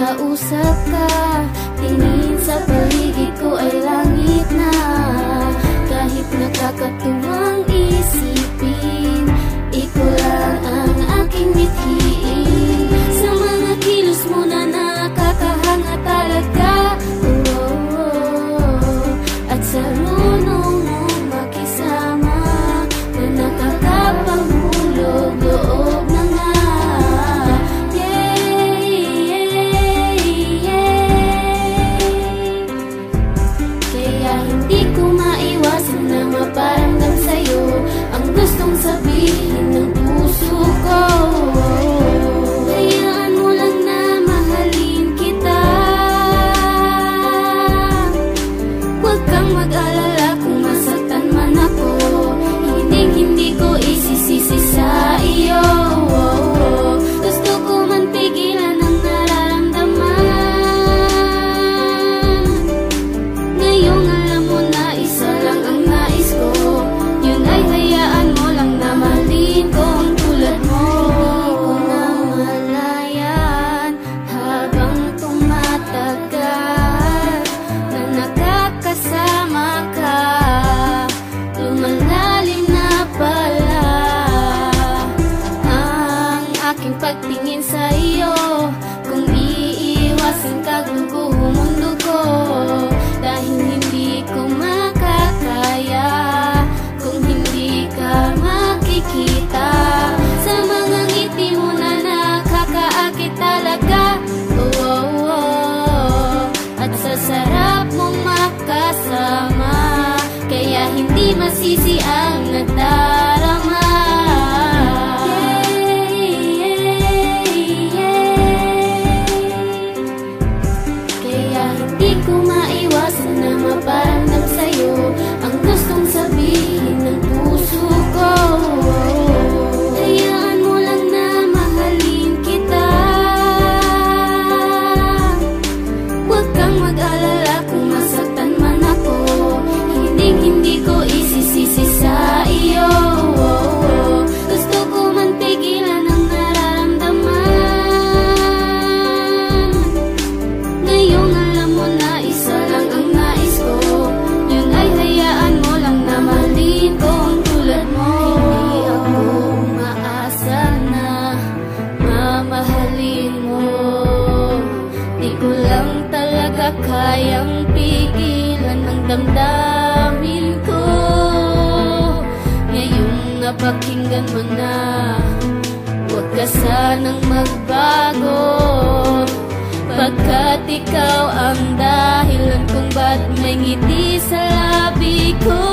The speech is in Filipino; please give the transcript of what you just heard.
kausap ka. Tingin sa paligid ko ay langit na. Kahit nakakatuwang isipin, ikaw lang ang aking mithiin. Sa mga kilos mo na nakakahanga talaga, at sa runong mong makisama na nakakapangulog loob na nga. Kaya hindi ko maiwasan na maparamdam sa'yo ang gustong sabihin ng puso ko. Hayaan mo lang na mahalin kita. Huwag kang mag-alala kung masaktan man ako. Hindi ko isisisi sa iyo. Gusto ko man pigilan ang nararamdaman. Ngayong alam mo na isa lang ang nais ko, yun ay hayaan mo lang na mahalin ko ang tulad mo. Hindi ko na malayan habang tumatagal na nakakasama ka. Lumalalim na pala ang aking pagtingin sa iyo. Kung iiwasan ka, guguho mundo ko. Dahil hindi ko makakaya kung hindi ka makikita. Sa mga ngiti mo na nakakaakit talaga, at sa sarap mong makasama. Kaya hindi masisi ang nadarama. Kaya hindi ko maiwasan na maparamdam sa'yo ang gustong sabihin ng puso ko. Hayaan mo lang na mahalin kita. Huwag kang mag-alala kung masaktan man ako. Hindi ko isisisi sa iyo. Gusto ko man pigilan ang nararamdaman. Ngayong alam mo na isa lang ang nais ko, yun ay hayaan mo lang na mahalin ko ang tulad mo. Hindi ako umaasa na mamahalin mo. Di ko lang talaga kayang pigilan ang damdamin ko. Ngayong napakinggan mo na, huwag ka sanang magbago. Pagkat ikaw ang dahilan kung ba't may ngiti sa labi ko.